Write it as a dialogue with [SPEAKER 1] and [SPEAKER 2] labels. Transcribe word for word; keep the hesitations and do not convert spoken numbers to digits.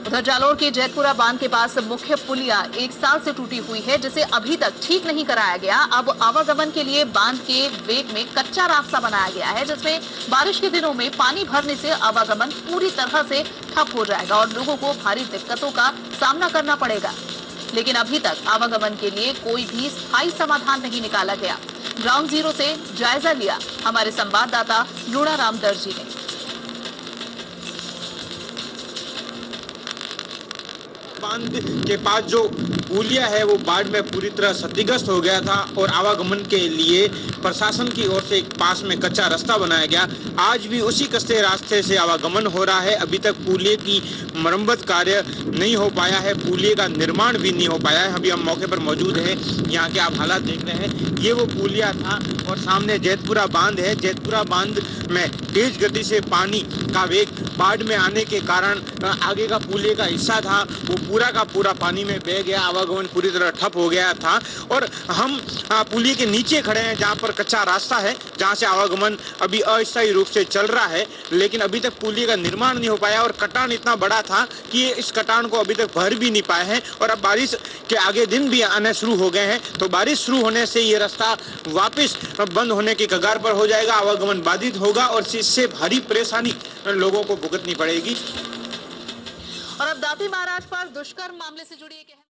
[SPEAKER 1] उधर जालोर के जैतपुरा बांध के पास मुख्य पुलिया एक साल से टूटी हुई है, जिसे अभी तक ठीक नहीं कराया गया। अब आवागमन के लिए बांध के वेग में कच्चा रास्ता बनाया गया है, जिसमें बारिश के दिनों में पानी भरने से आवागमन पूरी तरह से ठप हो जाएगा और लोगों को भारी दिक्कतों का सामना करना पड़ेगा। लेकिन अभी तक आवागमन के लिए कोई भी स्थायी समाधान नहीं निकाला गया। ग्राउंड जीरो से जायजा लिया हमारे संवाददाता लूणाराम दर्जी ने।
[SPEAKER 2] बांध के पास जो पुलिया है वो बाढ़ में पूरी तरह क्षतिग्रस्त हो गया था और आवागमन के लिए प्रशासन की ओर से एक पास में कच्चा रास्ता बनाया गया। आज भी उसी कच्चे रास्ते से आवागमन हो रहा है। अभी तक पुलिये की मरम्मत कार्य नहीं हो पाया है, पुलिये का निर्माण भी नहीं हो पाया है। अभी हम मौके पर मौजूद हैं, यहाँ के आप हालात देख रहे हैं। ये वो पुलिया था और सामने जैतपुरा बांध है। जैतपुरा बांध में तेज गति से पानी का वेग बाढ़ में आने के कारण आगे का पुलिये का हिस्सा था वो पूरा का पूरा पानी में बह गया। आवागमन पूरी तरह ठप हो गया था और हम पुलिये के नीचे खड़े हैं जहां पर कच्चा रास्ता है, जहां से आवागमन अभी अस्थायी रूप से चल रहा है। लेकिन अभी तक पुलिये का निर्माण नहीं हो पाया और कटान इतना बड़ा था कि ये इस कटान को अभी तक भर भी नहीं पाए हैं। और अब बारिश के आगे दिन भी आने शुरू हो गए हैं, तो बारिश शुरू होने से ये रास्ता वापस बंद होने के कगार पर हो जाएगा। आवागमन बाधित होगा और इससे भारी परेशानी लोगों को भुगतनी पड़ेगी।
[SPEAKER 1] और अब दाती महाराज पर दुष्कर्म मामले से जुड़ी एक